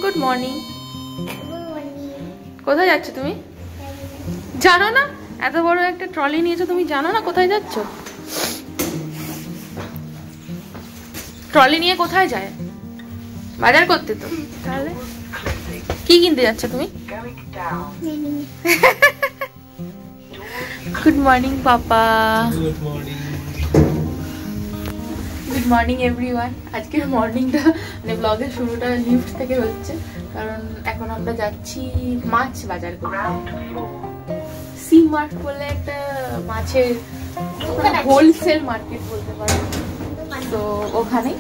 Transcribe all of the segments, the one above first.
Good morning. কোথায় যাচ্ছ তুমি? জানো না? এত বড় একটা ট্রলি নিয়েছো, তুমি জানো না কোথায় যাচ্ছ? ট্রলি নিয়ে কোথায় যায়? বাজার করতে তো। তাহলে কি কিনতে যাচ্ছ তুমি? Good morning papa. Good morning. Good morning everyone. আজকের মর্নিংটা মানে ব্লগের শুরুটা লিফট থেকে হচ্ছে, কারণ এখন আমরা যাচ্ছি মাছ বাজার করতে। সি মার্ট বলে একটা মাছের হোলসেল মার্কেট বলতে পারো, তো ওখানেই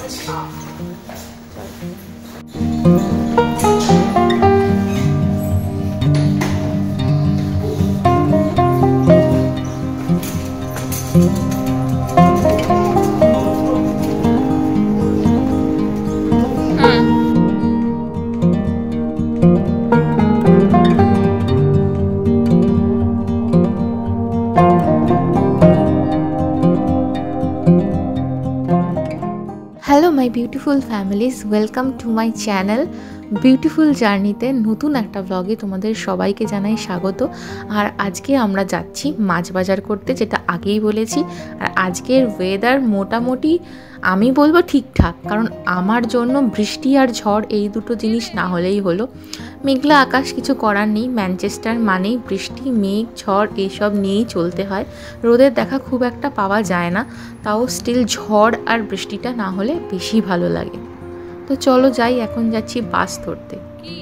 hello my beautiful families, welcome to my channel beautiful জার্নিতে। নতুন একটা ব্লগে তোমাদের সবাইকে জানাই স্বাগত। আর আজকে আমরা যাচ্ছি মাছ বাজার করতে, যেটা আগেই বলেছি। আর আজকের ওয়েদার মোটামুটি আমি বলবো ঠিকঠাক, কারণ আমার জন্য বৃষ্টি আর ঝড় এই দুটো জিনিস না হলেই হলো। মেঘলা আকাশ, কিছু করার নেই। ম্যানচেস্টার মানেই বৃষ্টি, মেঘ, ঝড় এইসব নিয়েই চলতে হয়। রোদের দেখা খুব একটা পাওয়া যায় না, তাও স্টিল ঝড় আর বৃষ্টিটা না হলে বেশি ভালো লাগে। তো চলো যাই, এখন যাচ্ছি বাস ধরতে।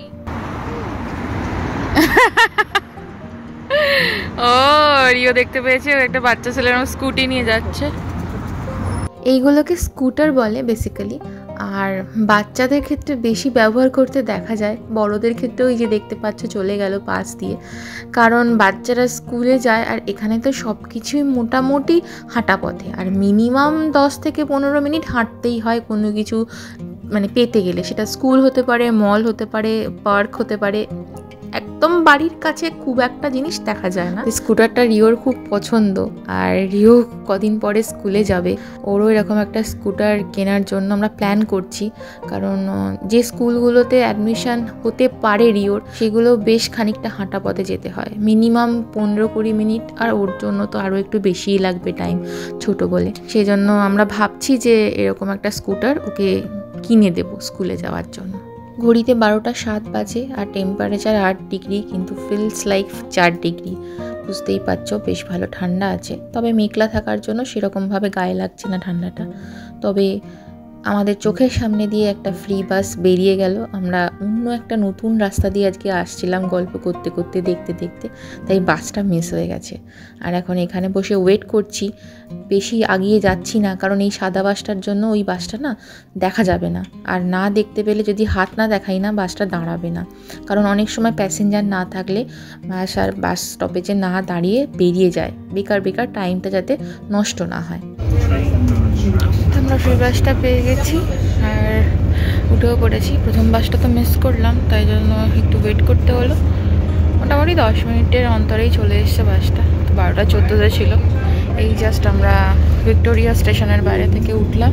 ও রিও দেখতে পেয়েছে, একটা বাচ্চা ছেলের স্কুটি নিয়ে যাচ্ছে। এইগুলোকে স্কুটার বলে বেসিক্যালি, আর বাচ্চাদের ক্ষেত্রে বেশি ব্যবহার করতে দেখা যায়। বড়দের ক্ষেত্রেও এই যে দেখতে পাচ্ছ চলে গেল পাশ দিয়ে, কারণ বাচ্চারা স্কুলে যায়। আর এখানে তো সব কিছুই মোটামুটি হাঁটা পথে, আর মিনিমাম 10 থেকে 15 মিনিট হাঁটতেই হয় কোনো কিছু মানে পেতে গেলে। সেটা স্কুল হতে পারে, মল হতে পারে, পার্ক হতে পারে। একদম বাড়ির কাছে খুব একটা জিনিস দেখা যায় না। স্কুটারটা রিওর খুব পছন্দ, আর রিও কদিন পরে স্কুলে যাবে। ওরও এরকম একটা স্কুটার কেনার জন্য আমরা প্ল্যান করছি, কারণ যে স্কুলগুলোতে অ্যাডমিশন হতে পারে রিওর, সেগুলো বেশ খানিকটা হাঁটা পথে যেতে হয়, মিনিমাম 15-20 মিনিট। আর ওর জন্য তো আরও একটু বেশিই লাগবে টাইম, ছোট বলে। সেই জন্য আমরা ভাবছি যে এরকম একটা স্কুটার ওকে কিনে দেবো স্কুলে যাওয়ার জন্য। ঘড়িতে 12টা 7 বাজে, আর টেম্পারেচার 8 ডিগ্রি, কিন্তু ফিলস লাইক 4 ডিগ্রি। বুঝতেই পারছো বেশ ভালো ঠান্ডা আছে, তবে মেঘলা থাকার জন্য সেরকমভাবে গায়ে লাগছে না ঠান্ডাটা। তবে আমাদের চোখের সামনে দিয়ে একটা ফ্রি বাস বেরিয়ে গেল। আমরা অন্য একটা নতুন রাস্তা দিয়ে আজকে আসছিলাম গল্প করতে করতে, দেখতে দেখতে, তাই বাসটা মিস হয়ে গেছে। আর এখন এখানে বসে ওয়েট করছি, বেশি আগিয়ে যাচ্ছি না, কারণ এই সাদা বাসটার জন্য ওই বাসটা না দেখা যাবে না। আর না দেখতে পেলে, যদি হাত না দেখাই না, বাসটা দাঁড়াবে না। কারণ অনেক সময় প্যাসেঞ্জার না থাকলে বাস স্টপেজে না দাঁড়িয়ে বেরিয়ে যায়, বেকার বেকার টাইমটা যাতে নষ্ট না হয়। আমরা ফ্রি বাসটা পেয়ে গেছি আর উঠেও পড়েছি। প্রথম বাসটা তো মিস করলাম, তাই জন্য একটু ওয়েট করতে হলো। মোটামুটি 10 মিনিটের অন্তরেই চলে এসছে বাসটা। তো 12টা 14 ছিল। এই জাস্ট আমরা ভিক্টোরিয়া স্টেশনের বাইরে থেকে উঠলাম,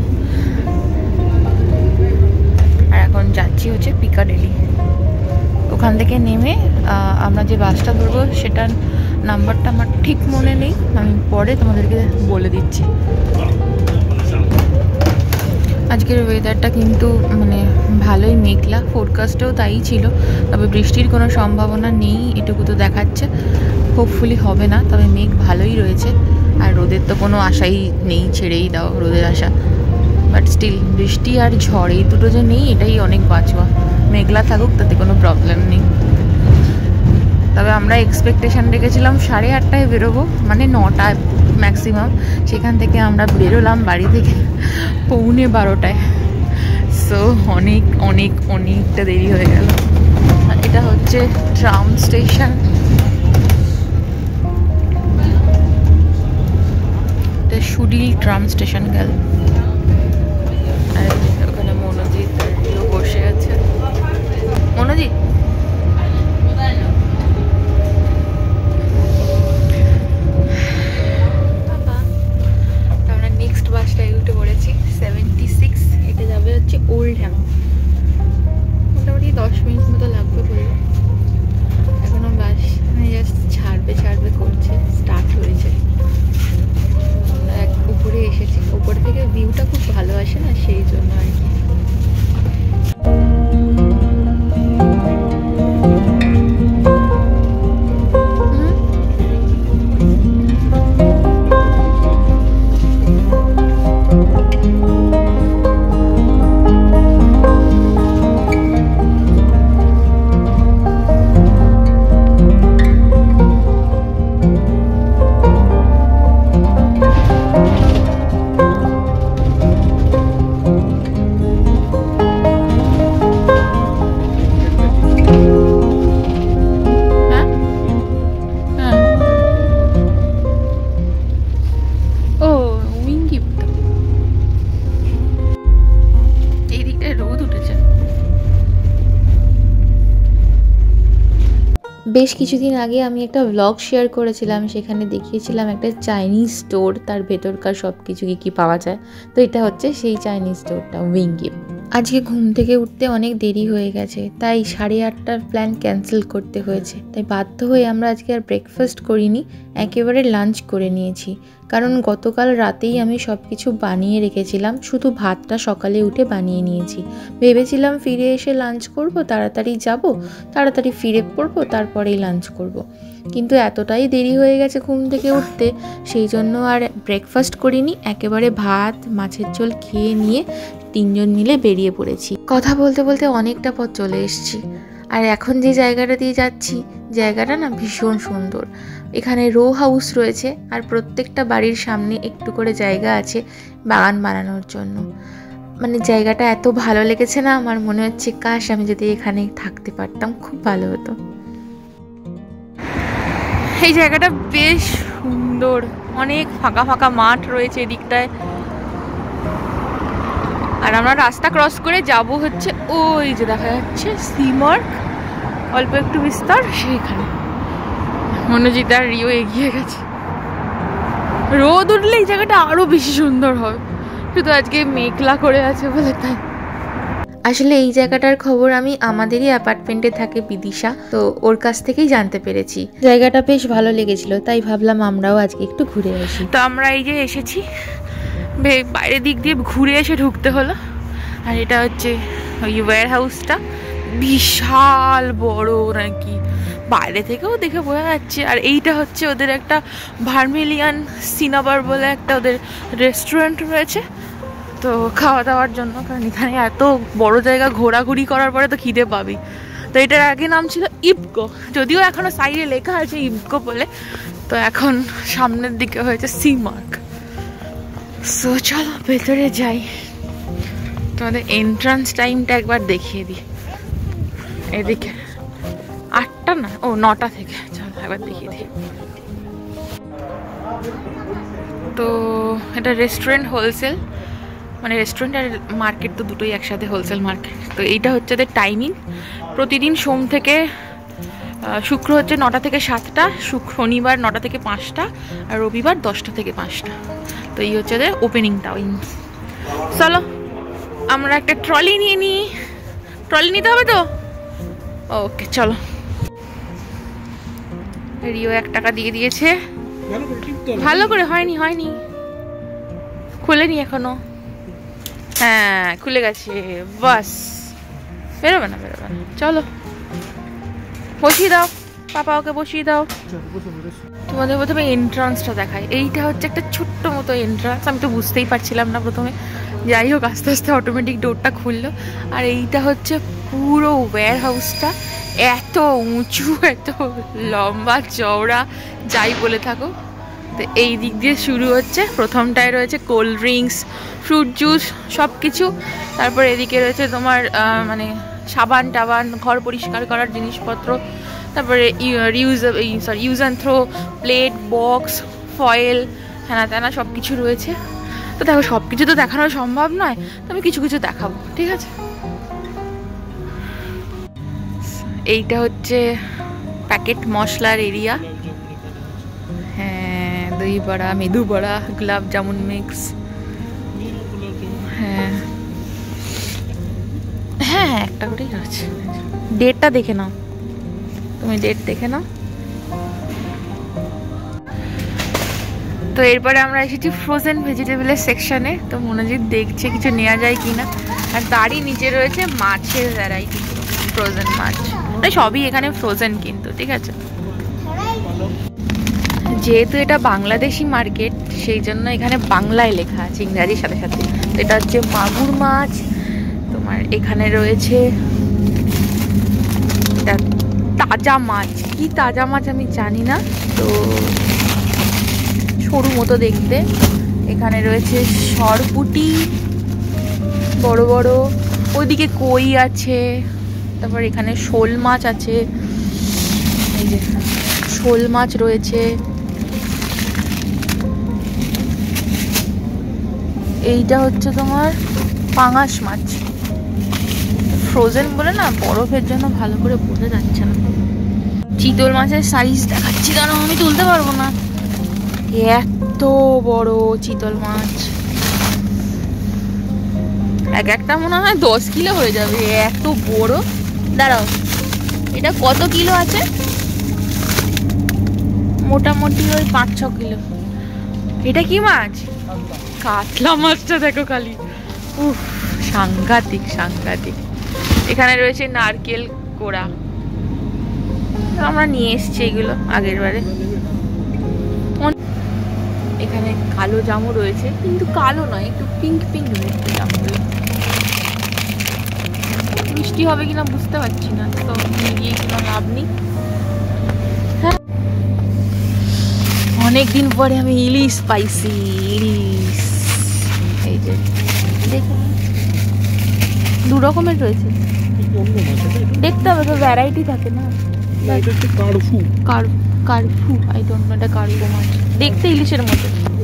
আর এখন যাচ্ছি হচ্ছে পিকাডেলি। ওখান থেকে নেমে আমরা যে বাসটা ধরবো সেটার নাম্বারটা আমার ঠিক মনে নেই, আমি পরে তোমাদেরকে বলে দিচ্ছি। আজকের ওয়েদারটা কিন্তু মানে ভালোই মেঘলা, ফোরকাস্টেও তাই ছিল, তবে বৃষ্টির কোনো সম্ভাবনা নেই এটুকু তো দেখাচ্ছে। হোপফুলি হবে না, তবে মেঘ ভালোই রয়েছে। আর রোদের তো কোনো আশাই নেই, ছেড়েই দাও রোদের আশা। বাট স্টিল বৃষ্টি আর ঝড় এই দুটো যে নেই, এটাই অনেক বাঁচোয়া। মেঘলা থাকুক, তাতে কোনো প্রবলেম নেই। তবে আমরা এক্সপেকটেশান রেখেছিলাম 8:30টায় বেরোবো, মানে 9টা ম্যাক্সিমাম। সেখান থেকে আমরা বেরোলাম বাড়ি থেকে 11:45টায়। সো অনেক অনেক অনেকটা দেরি হয়ে গেল। এটা হচ্ছে ট্রাম স্টেশন, এটা সুডিল ট্রাম স্টেশন গেল। আর ওখানে মনোজিৎ বসে আছে। মনোজিৎ, আমরা নেক্সট বাসটায় উঠে পড়েছি 76। এটা যাবে হচ্ছে ওল্ডহ্যাম। মোটামুটি 10 বেশ কিছুদিন আগে আমি একটা ব্লগ শেয়ার করেছিলাম, সেখানে দেখিয়েছিলাম একটা চাইনিজ স্টোর, তার ভেতরকার সব কিছু কী পাওয়া যায়। তো এটা হচ্ছে সেই চাইনিজ স্টোরটা, উইঙ্গিপ। আজকে ঘুম থেকে উঠতে অনেক দেরি হয়ে গেছে, তাই 8:30টার প্ল্যান ক্যান্সেল করতে হয়েছে। তাই বাধ্য হয়ে আমরা আজকে আর ব্রেকফাস্ট করিনি, একেবারে লাঞ্চ করে নিয়েছি। কারণ গতকাল রাতেই আমি সব কিছু বানিয়ে রেখেছিলাম, শুধু ভাতটা সকালে উঠে বানিয়ে নিয়েছি। ভেবেছিলাম ফিরে এসে লাঞ্চ করব, তাড়াতাড়ি যাব, তাড়াতাড়ি ফিরে পড়বো, তারপরেই লাঞ্চ করব। কিন্তু এতটাই দেরি হয়ে গেছে ঘুম থেকে উঠতে, সেই জন্য আর ব্রেকফাস্ট করিনি, একেবারে ভাত মাছের ঝোল খেয়ে নিয়ে 3জন মিলে বেরিয়ে পড়েছি। কথা বলতে বলতে অনেকটা পথ চলে এসেছি। আর এখন যে জায়গাটা দিয়ে যাচ্ছি, জায়গাটা না ভীষণ সুন্দর। এখানে রো হাউস রয়েছে, আর প্রত্যেকটা বাড়ির সামনে একটু করে জায়গা আছে বাগান বানানোর জন্য। মানে জায়গাটা এত ভালো লেগেছে না, আমার মনে হচ্ছে কাশ আমি যদি এখানে থাকতে পারতাম, খুব ভালো হতো। এই জায়গাটা বেশ সুন্দর, অনেক ফাঁকা ফাঁকা মাঠ রয়েছে এদিকটায়। আর আমরা রাস্তা ক্রস করে যাব হচ্ছে ওই যে দেখা যাচ্ছে সীমার্ক, অল্প একটু বিস্তার, সেইখানে মনোজিৎ আর রিও এগিয়ে গেছে। রোদ উঠলে এই জায়গাটা আরো বেশি সুন্দর হবে, শুধু আজকে মেঘলা করে আছে বলে তাই। আসলে এই জায়গাটার খবর আমি আমাদেরই অ্যাপার্টমেন্টে থাকে বিদিশা, তো ওর কাছ থেকেই জানতে পেরেছি। জায়গাটা বেশ ভালো লেগেছিল, তাই ভাবলাম আমরাও আজকে একটু ঘুরে আসি। তো আমরা এই যে এসেছি, বাইরের দিক দিয়ে ঘুরে এসে ঢুকতে হলো। আর এটা হচ্ছে ওই ওয়্যার হাউসটা, বিশাল বড় নাকি, বাইরে থেকেও দেখে বোঝা যাচ্ছে। আর এইটা হচ্ছে ওদের একটা ভার্মিলিয়ান সিনাবার বলে একটা ওদের রেস্টুরেন্ট রয়েছে, তো খাওয়া দাওয়ার জন্য। কারণ এখানে এত বড় জায়গা ঘোরাঘুরি করার পরে তো খিদে পাবি। তো এটার আগে নাম ছিল ইপকো, যদিও এখনো সাইডে লেখা আছে ইপকো বলে, তো এখন সামনের দিকে হয়েছে সীমার্ক। সো চলো ভেতরে যাই, তোমাদের এন্ট্রান্স টাইমটা একবার দেখিয়ে দিই। এদিকে 8টা না, ও 9টা থেকে, চলো একবার দেখিয়ে দিই। তো এটা রেস্টুরেন্ট হোলসেল, মানে রেস্টুরেন্ট আর মার্কেট তো দুটোই একসাথে, হোলসেল মার্কেট। তো এইটা হচ্ছে ওদের টাইমিং, প্রতিদিন সোম থেকে শুক্র হচ্ছে 9টা থেকে 7টা, শনিবার 9টা থেকে 5টা, আর রবিবার 10টা থেকে 5টা। তো এই হচ্ছে ওদের ওপেনিং টাইম। চলো আমরা একটা ট্রলি নিয়ে নিই, ট্রলি নিতে হবে তো, ওকে চলো। রিও 1 টাকা দিয়ে দিয়েছে, ভালো করে হয়নি খুলেনি এখনো। হ্যাঁ খুলে গেছে, বাস বেরোবে না। চলো বসিয়ে দাও, পাপা ওকে বসিয়ে দাও। তোমাদের প্রথমে এন্ট্রান্সটা দেখায়। এইটা হচ্ছে একটা ছোট্ট মতো এন্ট্রান্স, আমি তো বুঝতেই পারছিলাম না প্রথমে, যাই হোক আস্তে আস্তে অটোমেটিক ডোরটা খুললো। আর এইটা হচ্ছে পুরো ওয়্যার হাউসটা, এত উঁচু, এত লম্বা চওড়া, যাই বলে থাকো। তো এই দিক দিয়ে শুরু হচ্ছে, প্রথমটায় রয়েছে কোল্ড ড্রিঙ্কস, ফ্রুট জুস, সব কিছু। তারপর এদিকে রয়েছে তোমার মানে সাবান টাবান, ঘর পরিষ্কার করার জিনিসপত্র। তারপরে use and throw, plate, box, foil, হ্যানা ত্যানা সব কিছু রয়েছে। তো দেখো সব কিছু তো দেখানো সম্ভব নয়, তো আমি কিছু কিছু দেখাবো, ঠিক আছে। এইটা হচ্ছে প্যাকেট মশলার এরিয়া। হ্যাঁ দই বড়া, মেদু বড়া, গোলাপ জামুন মিক্স। হ্যাঁ হ্যাঁ একটা করেই রয়েছে। ডেটটা দেখে নাও, তুমি ডেট দেখে নাও। তো এরপরে আমরা এসেছি ফ্রোজেন ভেজিটেবলের সেকশনে। তো মনোজিৎ দেখছে কিছু নেওয়া যায় কিনা। আর তারই নিচে রয়েছে মাছের ভ্যারাইটি, ফ্রোজেন মাছ, সবই এখানে ফ্রোজেন কিন্তু, ঠিক আছে। যেহেতু এটা বাংলাদেশি মার্কেট, সেই জন্য এখানে বাংলায় লেখা আছে ইংরাজির সাথে সাথে। তো এটা হচ্ছে মাগুর মাছ, তোমার এখানে রয়েছে এটা তাজা মাছ, কি তাজা মাছ আমি জানি না, তো সরু মতো দেখতে। এখানে রয়েছে সরপুঁটি বড় বড়, ওইদিকে কই আছে। তারপর এখানে শোল মাছ আছে, এই যে শোল মাছ রয়েছে। এইটা হচ্ছে তোমার পাঙাশ মাছ, ফ্রোজেন বলে না, বরফের জন্য ভালো করে বোঝা যাচ্ছে না। চিতল মাছের সাইজ দেখাচ্ছি, কারণ আমি তুলতে পারবো না। এত বড় চিতল মাছ, এক একটা মনে হয় 10 কিলো হয়ে যাবে, এত বড়। দাঁড়াও, এটা কত কিলো আছে? মোটামুটি ওই 5-6 কিলো। এটা কি মাছ? কাতলা মাছটা দেখো খালি, উফ, সাংঘাতিক সাংঘাতিক। এখানে রয়েছে নারকেল কোড়া, আমরা নিয়ে এসছি এগুলো আগের বারে। এখানে কালো জামও রয়েছে, কিন্তু কালো নয়, একটু পিঙ্ক পিঙ্ক রয়েছে জামগুলো। মিষ্টি হবে কিনা বুঝতে পারছি না, তো নিয়ে গিয়ে কোনো লাভ নেই। হ্যাঁ, অনেকদিন পরে আমি ইলিশ পাইছি, ইলিশ। এই যে দেখুন, 2 রকমের রয়েছে, দেখতে হবে তো, ভ্যারাইটি থাকে না। কার্ফু, আই ডোন্ট নো, এটা কার্ফু মাছ, দেখতে ইলিশের মতো।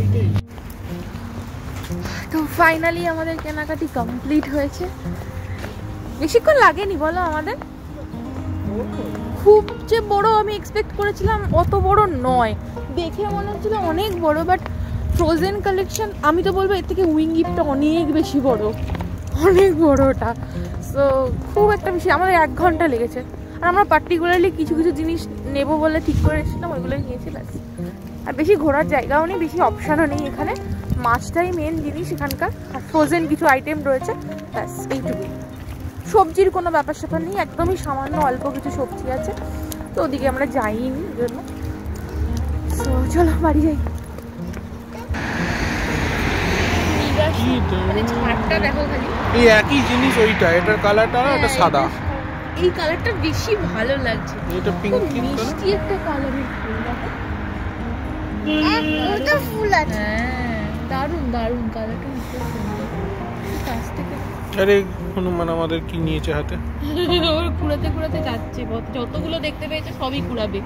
তো ফাইনালি আমাদের কেনাকাটি কমপ্লিট হয়েছে। বেশিক্ষণ লাগেনি বলো আমাদের? খুব যে বড় আমি এক্সপেক্ট করেছিলাম অত বড় নয়, দেখে মনে হচ্ছিল অনেক বড়, বাট ফ্রোজেন কালেকশন, আমি তো বলবো এর থেকে উইঙ্গিপটা অনেক বেশি বড়, অনেক বড় ওটা। সো খুব একটা বেশি, আমাদের 1 ঘন্টা লেগেছে। আর আমরা পার্টিকুলারলি কিছু কিছু জিনিস নেবো বলে ঠিক করে এসেছিলাম, ওইগুলোই নিয়েছি ব্যাস। আর বেশি ঘোরার জায়গাও নেই, বেশি অপশানও নেই এখানে। মাছটাই মেন জিনিস এখানকার, আর ফ্রোজেন কিছু আইটেম রয়েছে, ব্যাস এইটুকুই। সবজির কোনো ব্যাপার স্যাপার নেই, একদমই সামান্য অল্প কিছু সবজি আছে, তো ওদিকে আমরা যাইনি জন্য। তো চলো বাড়ি যাই। ছাড়টা দেখো খালি, এই একই জিনিস, ওইটা এটার কালারটা এটা সাদা, এই কালারটা বেশি ভালো লাগছে, এটা পিঙ্ক মিষ্টি একটা কালারের ফুল দেখো, একটা ফুল আছে। হ্যাঁ দারুণ দারুণ কালারটা, কাছ থেকে। আরে হনুমান আমাদের কি নিয়েছে হাতে, ওর কুড়াতে কুড়াতে যাচ্ছে, যতগুলো দেখতে পেয়েছে সবই কুড়াবে।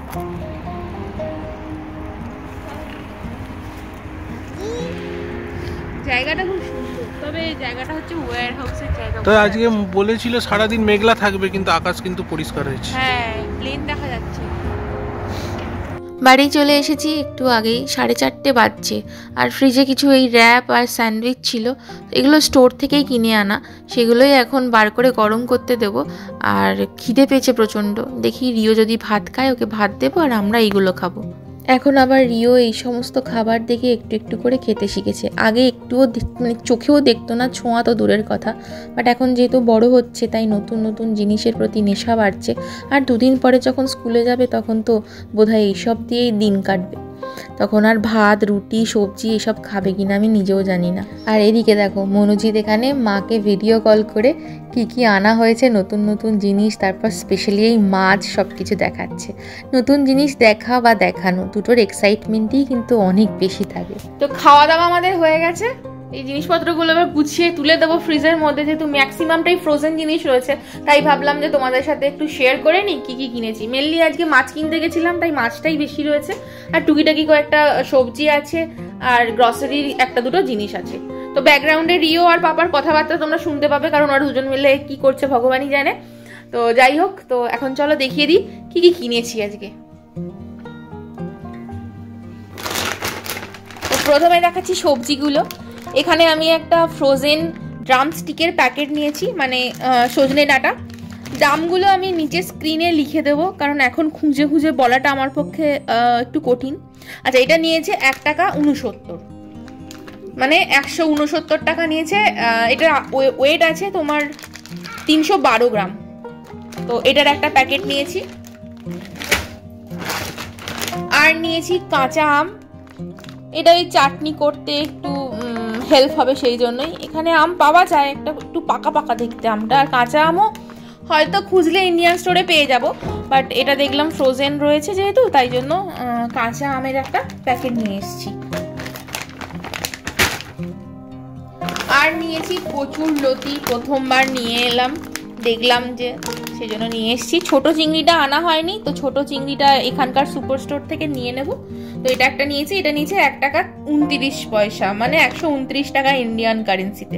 জায়গাটা খুব সুন্দর, তবে জায়গাটা হচ্ছে ওয়্যার হাউসের জায়গা। তো আজকে বলেছিল সারাদিন মেঘলা থাকবে, কিন্তু আকাশ কিন্তু পরিষ্কার হয়েছে। হ্যাঁ, প্লেন দেখা যাচ্ছে। বাড়ি চলে এসেছি একটু আগেই, 4:30 বাজছে। আর ফ্রিজে কিছু এই র্যাপ আর স্যান্ডউইচ ছিল, এগুলো স্টোর থেকেই কিনে আনা, সেগুলোই এখন বার করে গরম করতে দেব। আর খিদে পেয়েছে প্রচণ্ড, দেখি রিও যদি ভাত খায় ওকে ভাত দেবো, আর আমরা এইগুলো খাবো। এখন আবার রিও এই সমস্ত খাবার দেখে একটু একটু করে খেতে শিখেছে। আগে একটুও মানে চোখেও দেখতো না, ছোঁয়া তো দূরের কথা, বাট এখন যেহেতু বড় হচ্ছে তাই নতুন নতুন জিনিসের প্রতি নেশা বাড়ছে। আর 2 দিন পরে যখন স্কুলে যাবে তখন তো বোধহয় এইসব দিয়েই দিন কাটবে, তখন আর ভাত রুটি সবজি এসব খাবে কিনা আমি নিজেও জানি না। আর এদিকে দেখো মনোজিৎ এখানে মাকে ভিডিও কল করে কি কি আনা হয়েছে, নতুন নতুন জিনিস, তারপর স্পেশালি এই মাছ, সব কিছু দেখাচ্ছে। নতুন জিনিস দেখা বা দেখানো দুটোর এক্সাইটমেন্টই কিন্তু অনেক বেশি থাকে। তো খাওয়া দাওয়া আমাদের হয়ে গেছে, এই জিনিসপত্রগুলো এবার গুছিয়ে তুলে দেবো ফ্রিজের মধ্যে, যেহেতু ম্যাক্সিমামটাই ফ্রোজেন জিনিস রয়েছে, তাই ভাবলাম যে তোমাদের সাথে একটু শেয়ার করে নিই কি কি কিনেছি। মেনলি আজকে মাছ কিনতে গেছিলাম, তাই মাছটাই বেশি রয়েছে, আর টুকিটাকি কয়েকটা সবজি আছে, আর গ্রসারির 1-2 জিনিস আছে। তো ব্যাকগ্রাউন্ডে রিও আর পাপার কথাবার্তা তোমরা শুনতে পাবে, কারণ ওরা দুজন মিলে কি করছে ভগবানই জানে। তো যাই হোক, তো এখন চলো দেখিয়ে দিই কি কি কিনেছি আজকে। তো প্রথমে দেখাচ্ছি সবজিগুলো। এখানে আমি একটা ফ্রোজেন ড্রামস্টিকের প্যাকেট নিয়েছি, মানে সজনে ডাঁটা। দামগুলো আমি নিচে স্ক্রিনে লিখে দেবো, কারণ এখন খুঁজে খুঁজে বলাটা আমার পক্ষে একটু কঠিন। আচ্ছা, এটা নিয়েছে 1 টাকা 69, মানে 169 টাকা নিয়েছে। এটা ওয়েট আছে তোমার 312 গ্রাম। তো এটার একটা প্যাকেট নিয়েছি। আর নিয়েছি কাঁচা আম, এটা এই চাটনি করতে একটু হেল্প হবে সেই জন্যই। এখানে আম পাওয়া যায় একটু পাকা পাকা দেখতে আমটা, আর কাঁচা আমও হয়তো খুঁজলে ইন্ডিয়ান স্টোরে পেয়ে যাব, বাট এটা দেখলাম ফ্রোজেন রয়েছে যেহেতু, তাই জন্য কাঁচা আমের একটা প্যাকেট নিয়ে এসেছি। আর নিয়েছি কচুর লতি, প্রথমবার নিয়ে এলাম, দেখলাম যে সেই জন্য নিয়ে এসেছি। ছোট চিংড়িটা আনা হয়নি, তো ছোট চিংড়িটা এখানকার সুপার স্টোর থেকে নিয়ে নেব। তো এটা একটা নিয়েছি, এটা নিয়েছে 1 টাকা 29 পয়সা, মানে 129 টাকা ইন্ডিয়ান কারেন্সিতে।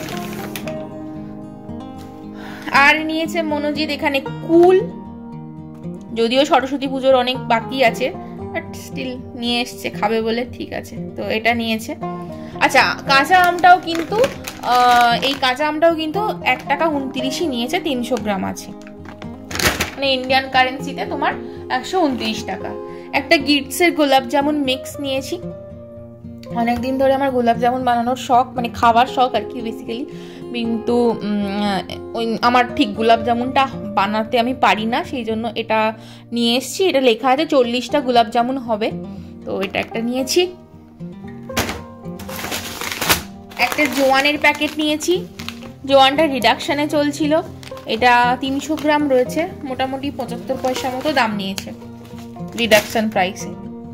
আর নিয়েছে মনোজিৎ এখানে কুল, যদিও সরস্বতী পুজোর অনেক বাকি আছে, বাট স্টিল নিয়ে এসছে, খাবে বলে, ঠিক আছে। তো এটা নিয়েছে। আচ্ছা, কাঁচা আমটাও কিন্তু এই কাঁচা আমটাও কিন্তু 1 টাকা 29 নিয়েছে, 300 গ্রাম আছে, মানে ইন্ডিয়ান কারেন্সিতে তোমার 129 টাকা। একটা গিটসের গোলাপ জামুন মিক্স নিয়েছি। অনেকদিন ধরে আমার গোলাপ জামুন বানানোর শখ, মানে খাওয়ার শখ আর কি বেসিক্যালি, কিন্তু আমার ঠিক গোলাপ জামুনটা বানাতে আমি পারি না, সেই জন্য এটা নিয়ে এসেছি। এটা লেখা আছে 40টা গোলাপ জামুন হবে, তো এটা একটা নিয়েছি। একটা জোয়ানের প্যাকেট নিয়েছি, জোয়ানটা রিডাকশানে চলছিল, এটা 300 গ্রাম রয়েছে, মোটামুটি 75 পয়সা মতো দাম নিয়েছে রিডাকশন প্রাইসে।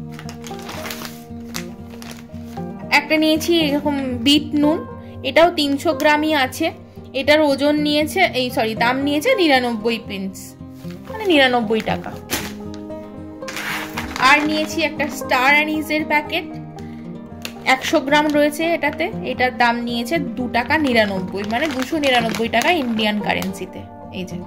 একটা নিয়েছি এরকম বিট নুন, এটাও 300 গ্রামই আছে, এটার ওজন নিয়েছে দাম নিয়েছে 99 পেন্স, মানে 99 টাকা। আর নিয়েছি একটা স্টার অ্যানিজের প্যাকেট, 100 গ্রাম রয়েছে এটাতে, এটার দাম নিয়েছে 2 টাকা 99, মানে 299 টাকা ইন্ডিয়ান কারেন্সিতে। এই যে।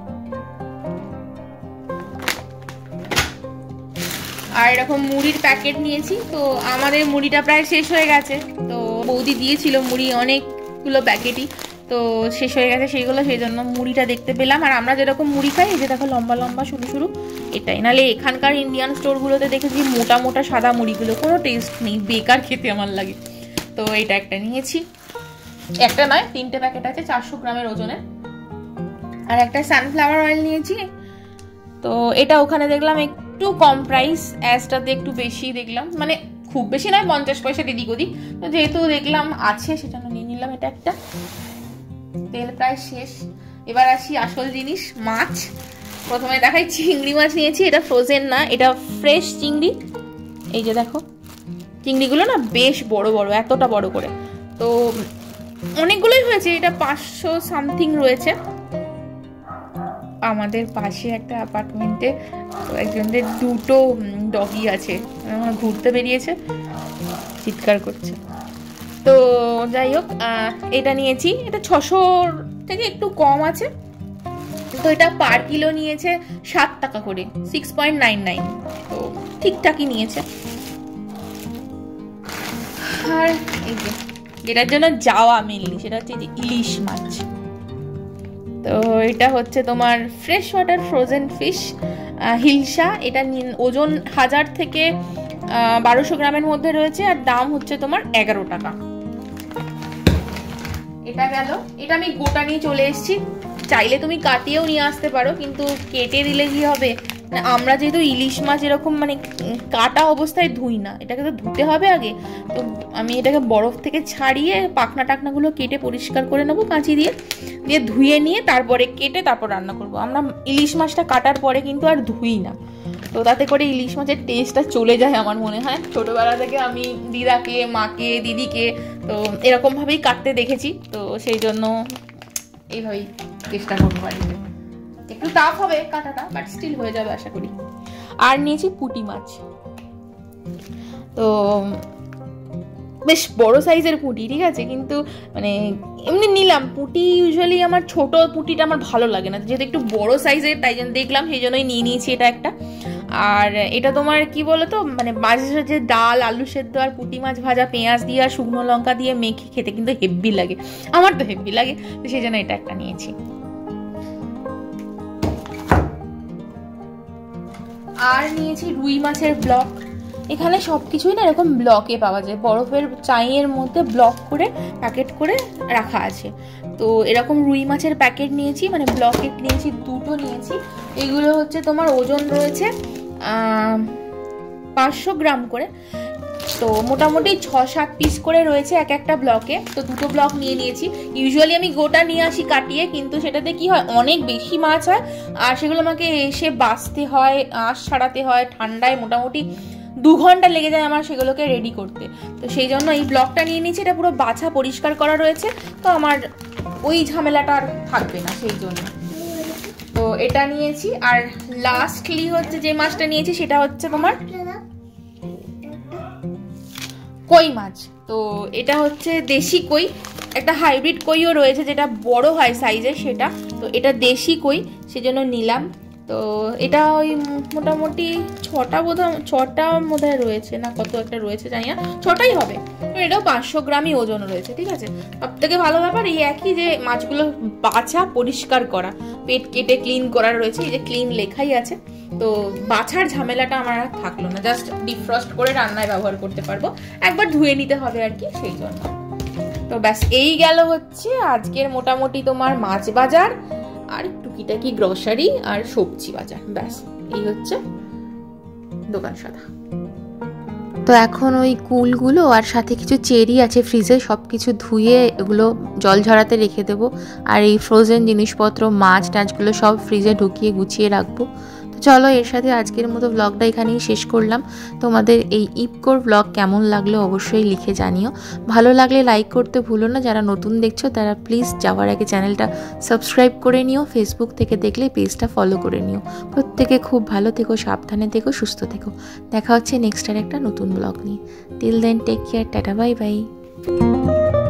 আর এরকম মুড়ির প্যাকেট নিয়েছি, তো আমাদের মুড়িটা প্রায় শেষ হয়ে গেছে, তো বৌদি দিয়েছিল মুড়ি অনেকগুলো প্যাকেটই, তো শেষ হয়ে গেছে সেইগুলো, সেই জন্য মুড়িটা দেখতে পেলাম। আর আমরা যেরকম মুড়ি খাই, এই যে দেখো লম্বা লম্বা সরু সরু, এটাই। নাহলে এখানকার ইন্ডিয়ান স্টোরগুলোতে দেখেছি মোটা মোটা সাদা মুড়িগুলো, কোনো টেস্ট নেই, বেকার খেতে আমার লাগে। তো এটা একটা নিয়েছি, একটা নয় 3টে প্যাকেট আছে 400 গ্রামের ওজনের। আর একটা সানফ্লাওয়ার অয়েল নিয়েছি, তো এটা ওখানে দেখলাম একটু কম প্রাইস, অ্যাজটাতে একটু বেশি দেখলাম, মানে খুব বেশি নয়, 50 পয়সা এদিক ওদিক, তো যেহেতু দেখলাম আছে সেজন্য নিয়ে নিলাম এটা একটা। তেল প্রায় শেষ, এবার আসি আসল জিনিস, মাছ। প্রথমে দেখাই চিংড়ি মাছ নিয়েছি, এটা ফ্রোজেন না, এটা ফ্রেশ চিংড়ি। এই যে দেখো চিংড়িগুলো না বেশ বড় বড়, এতটা বড় করে, তো অনেকগুলোই হয়েছে, এটা 500 সামথিং রয়েছে। আমাদের পাশে একটা অ্যাপার্টমেন্টে একজনদের 2টো ডগি আছে, ঘুরতে বেরিয়েছে, চিৎকার করছে। তো যাই হোক, এটা নিয়েছি, এটা 600 থেকে একটু কম আছে, তো এটা পার কিলো নিয়েছে 7 টাকা করে, 6.99, তো ঠিকঠাকই নিয়েছে। আর এই যে যেটার জন্য যাওয়া মেনলি, সেটা হচ্ছে যে ইলিশ মাছ। তো এটা হচ্ছে তোমার fresh water frozen fish, hilsa. এটা ওজন 1000 থেকে 1200 গ্রামের মধ্যে রয়েছে, আর দাম হচ্ছে তোমার 11 টাকা। এটা গেল, এটা আমি গোটা নিয়ে চলে এসেছি, চাইলে তুমি কাটিয়েও নিয়ে আসতে পারো, কিন্তু কেটে দিলে কি হবে, আমরা যেহেতু ইলিশ মাছ এরকম মানে কাটা অবস্থায় ধুই না, এটাকে তো ধুতে হবে আগে, তো আমি এটাকে বরফ থেকে ছাড়িয়ে পাখনা টাকনাগুলো কেটে পরিষ্কার করে নেবো কাঁচি দিয়ে, দিয়ে ধুয়ে নিয়ে তারপরে কেটে তারপর রান্না করব। আমরা ইলিশ মাছটা কাটার পরে কিন্তু আর ধুই না, তো তাতে করে ইলিশ মাছের টেস্টটা চলে যায় আমার মনে হয়। ছোটোবেলা থেকে আমি দিদাকে, মাকে, দিদিকে তো এরকমভাবেই কাটতে দেখেছি, তো সেই জন্য এইভাবেই চেষ্টা করবো বাড়িতে। একটু টাফ হবে কাটাটা, বাট স্টিল হয়ে যাবে আশা করি। আর নিয়েছি পুঁটি মাছ, তো বেশ বড় সাইজের পুঁটি, ঠিক আছে, কিন্তু মানে এমনি নিলাম পুঁটি, ইউজুয়ালি আমার ছোট পুঁটিটা আমার ভালো লাগে না, যেহেতু একটু বড় সাইজের তাই জন্য দেখলাম, সেই জন্যই নিয়ে নিয়েছি এটা একটা। আর এটা তোমার কি বলতো, মানে মাঝে সাঝে ডাল, আলু সেদ্ধ আর পুঁটি মাছ ভাজা, পেঁয়াজ দিয়ে আর শুকনো লঙ্কা দিয়ে মেখে খেতে কিন্তু হেব্বি লাগে, আমার তো হেব্বি লাগে, তো সেই জন্য এটা একটা নিয়েছি। আর নিয়েছি রুই মাছের ব্লক। এখানে সব কিছুই না এরকম ব্লকে পাওয়া যায়, বরফের চাইয়ের মধ্যে ব্লক করে প্যাকেট করে রাখা আছে, তো এরকম রুই মাছের প্যাকেট নিয়েছি, মানে ব্লকেট নিয়েছি, 2টো নিয়েছি। এগুলো হচ্ছে তোমার ওজন রয়েছে 500 গ্রাম করে, তো মোটামুটি 6-7 পিস করে রয়েছে এক একটা ব্লকে, তো 2টো ব্লক নিয়ে নিয়েছি। ইউজুয়ালি আমি গোটা নিয়ে আসি কাটিয়ে, কিন্তু সেটাতে কি হয় অনেক বেশি মাছ হয়, আর সেগুলো আমাকে এসে বাছতে হয়, আঁশ ছাড়াতে হয়, ঠান্ডায় মোটামুটি 2 ঘন্টা লেগে যায় আমার সেগুলোকে রেডি করতে, তো সেই জন্য এই ব্লকটা নিয়ে নিয়েছি। এটা পুরো বাছা পরিষ্কার করা রয়েছে, তো আমার ওই ঝামেলাটা আর থাকবে না, সেই জন্য তো এটা নিয়েছি। আর লাস্টলি হচ্ছে যে মাছটা নিয়েছি সেটা হচ্ছে তোমার কই মাছ, তো এটা হচ্ছে দেশি কই, একটা হাইব্রিড কইও রয়েছে যেটা বড় হয় সাইজে সেটা, তো এটা দেশি কই সেজন্য নিলাম। তো এটা ওই মোটামুটি 6টা বোধহয় রয়েছে, না কত একটা রয়েছে জানি না, 6টাই হবে। এটাও 500 গ্রামই ওজন রয়েছে, ঠিক আছে। সব থেকে ভালো ব্যাপার এই একই যে মাছগুলো বাছা পরিষ্কার করা, পেট কেটে ক্লিন করা রয়েছে, এই যে ক্লিন লেখাই আছে। তো বাছার ঝামেলাটা আমার আর থাকলো না, জাস্ট ডিফ্রস্ট করে রান্নায় ব্যবহার করতে পারবো, একবার ধুয়ে নিতে হবে আর কি, সেই জন্য। তো ব্যাস এই গেল হচ্ছে আজকের মোটামুটি তোমার মাছ বাজার আর টুকিটাকি গ্রসারি আর সবজি বাজার, ব্যাস এই হচ্ছে দোকান সাদা। তো এখন ওই কুলগুলো আর সাথে কিছু চেরি আছে ফ্রিজে, সব কিছু ধুয়ে এগুলো জল ঝরাতে রেখে দেবো। আর এই ফ্রোজেন জিনিসপত্র মাছ টাছগুলো সব ফ্রিজে ঢুকিয়ে গুছিয়ে রাখবো। তো চলো এর সাথে আজকের মতো ব্লগটা এখানেই শেষ করলাম। তোমাদের এই ইপকোর ব্লগ কেমন লাগলো অবশ্যই লিখে জানিও। ভালো লাগলে লাইক করতে ভুলো না, যারা নতুন দেখছো তারা প্লিজ যাওয়ার আগে চ্যানেলটা সাবস্ক্রাইব করে নিও, ফেসবুক থেকে দেখলে পেজটা ফলো করে নিও। প্রত্যেকে খুব ভালো থেকো, সাবধানে থেকো, সুস্থ থেকো। দেখা হচ্ছে নেক্সট আর একটা নতুন ব্লগ নিয়ে। Till then take care, tata bye by.